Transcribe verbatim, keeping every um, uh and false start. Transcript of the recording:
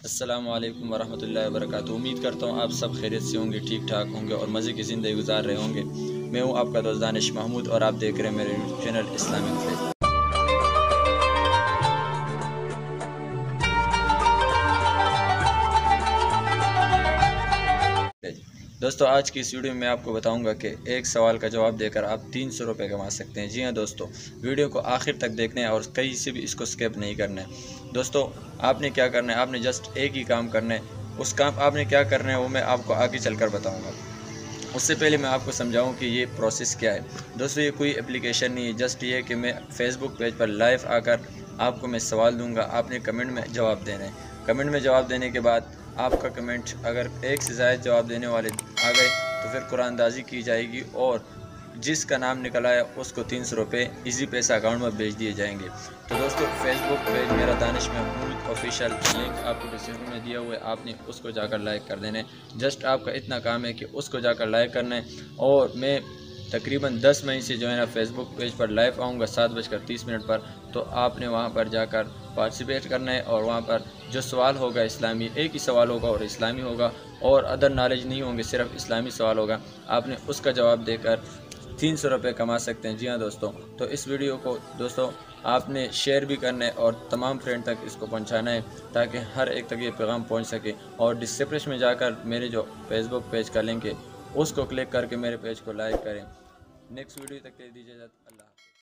السلام علیکم ورحمۃ اللہ وبرکاتہ۔ امید کرتا ہوں آپ سب خیریت سے ہوں گے، ٹھیک ٹھاک ہوں گے اور مزے کی زندگی گزار رہے ہوں گے۔ میں ہوں آپ کا دوست دانش محمود اور آپ دیکھ رہے ہیں میرے یوٹیوب چینل اسلامک فیض۔ دوستو آج کی اس ویڈیو میں میں آپ کو بتاؤں گا کہ ایک سوال کا جواب دے کر آپ تین سو روپے کما سکتے ہیں۔ جی ہاں دوستو، ویڈیو کو آخر تک دیکھنا ہے اور کہیں سے بھی اس کو سکپ نہیں کرنا ہے۔ دوستو آپ نے کیا کرنا ہے، آپ نے جسٹ ایک ہی کام کرنا ہے۔ اس کام آپ نے کیا کرنا ہے وہ میں آپ کو آگے چل کر بتاؤں گا۔ اس سے پہلے میں آپ کو سمجھاؤں کہ یہ پروسیس کیا ہے۔ دوستو یہ کوئی اپلیکیشن نہیں ہے، جسٹ یہ کہ میں فیس بک پیج پر لائیو آ کر آپ کو میں سوال دوں گا، آپ نے کمنٹ میں جواب دینا ہے۔ کمنٹ میں جواب دینے کے بعد آپ کا کمنٹ اگر ایک سے زائد جواب دینے والے آ گئے تو پھر قرآن اندازی کی جائے گی اور جس کا نام نکل آیا اس کو تین سو روپے ایزی پیسہ اکاؤنٹ میں بھیج دیے جائیں گے۔ تو دوستو فیس بک پیج میرا دانش محمود آفیشیل، لنک آپ کو ڈسکرپشن میں دیا ہوا ہے، آپ نے اس کو جا کر لائک کر دینا ہے۔ جسٹ آپ کا اتنا کام ہے کہ اس کو جا کر لائک کرنا ہے۔ اور میں تقریباً دس مئی سے جو ہے نا فیس بک پیج پر لائیو آؤں گا سات بج کر تیس منٹ پر، تو آپ نے وہاں پر جا کر پارٹیسپیٹ کرنا ہے اور وہاں پر جو سوال ہوگا اسلامی، ایک ہی سوال ہوگا اور اسلامی ہوگا اور ادر نالج نہیں ہوں گے، صرف اسلامی سوال ہوگا، آپ نے اس کا جواب دے کر تین سو روپے کما سکتے ہیں۔ جی ہاں دوستوں، تو اس ویڈیو کو دوستوں آپ نے شیئر بھی کرنا ہے اور تمام فرینڈ تک اس کو پہنچانا ہے تاکہ ہر ایک تک یہ پیغام پہنچ سکے۔ اور ڈسکرپشن میں جا کر میرے جو فیس بک پیج کا لنک ہے اس کو کلک کر کے میرے پیج کو لائک کریں۔ نیکسٹ ویڈیو تک دے دیجیے اجازت۔ اللہ